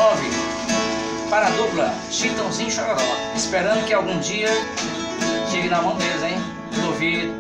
9 para a dupla Chitãozinho e Chororó. Esperando que algum dia chegue na mão deles, hein? Duvido.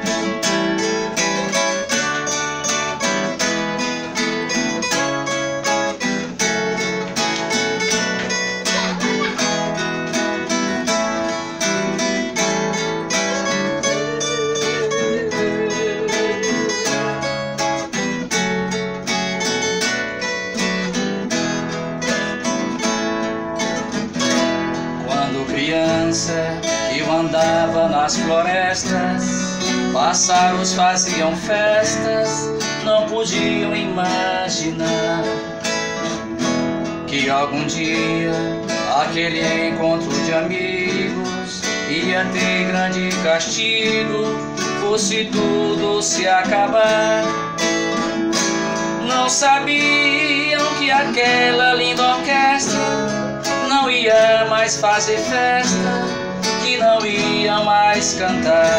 Criança, eu andava nas florestas, pássaros faziam festas, não podiam imaginar que algum dia aquele encontro de amigos ia ter grande castigo, fosse tudo se acabar. Não sabiam que aquela linda orquestra não ia mais fazer festa, que não ia mais cantar.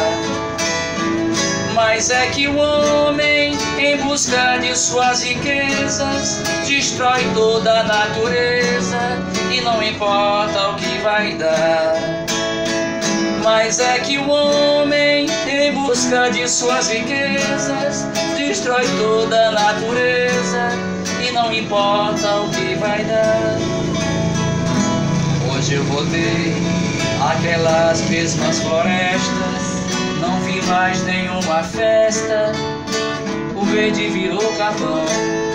Mas é que o homem, em busca de suas riquezas, destrói toda a natureza e não importa o que vai dar. Mas é que o homem, em busca de suas riquezas, destrói toda a natureza e não importa o que vai dar. Hoje eu voltei àquelas mesmas florestas, não vi mais nenhuma festa, o verde virou carvão.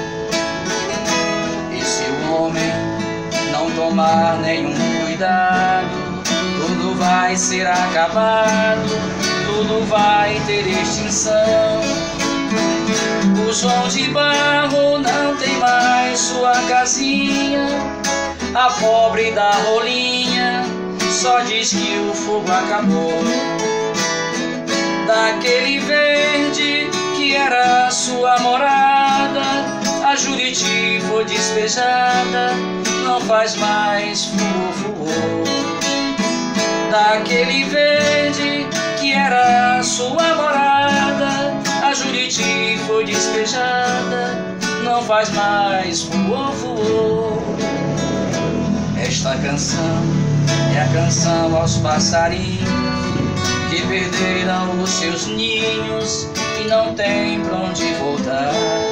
E se o homem não tomar nenhum cuidado, tudo vai ser acabado, tudo vai ter extinção. O João de Barro não tem mais sua casinha, a pobre da Rolinha só diz que o fogo acabou. Daquele verde que era sua morada, a Juriti foi despejada, não faz mais fuô-fuô. Daquele verde que era sua morada, a Juriti foi despejada, não faz mais fuô-fuô. Esta canção é a canção aos passarinhos que perderam os seus ninhos e não tem pra onde voltar.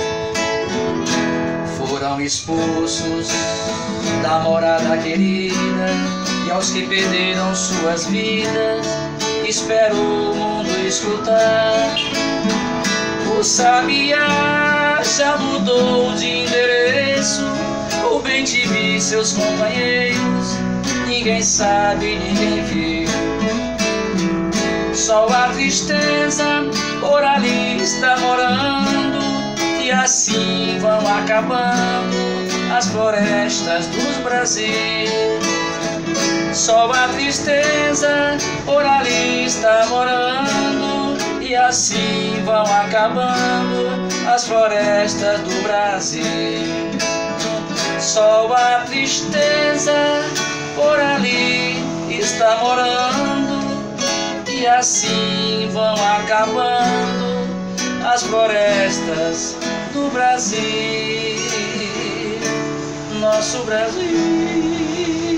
Foram expulsos da morada querida, e aos que perderam suas vidas, espero o mundo escutar. O sabiá já mudou de endereço, o bem-te-vi seus companheiros, ninguém sabe, ninguém viu. Só a tristeza por ali está morando, e assim vão acabando as florestas dos Brasil. Só a tristeza por ali está morando, e assim vão acabando as florestas do Brasil. Só a tristeza por ali está morando, e assim vão acabando as florestas do Brasil, nosso Brasil.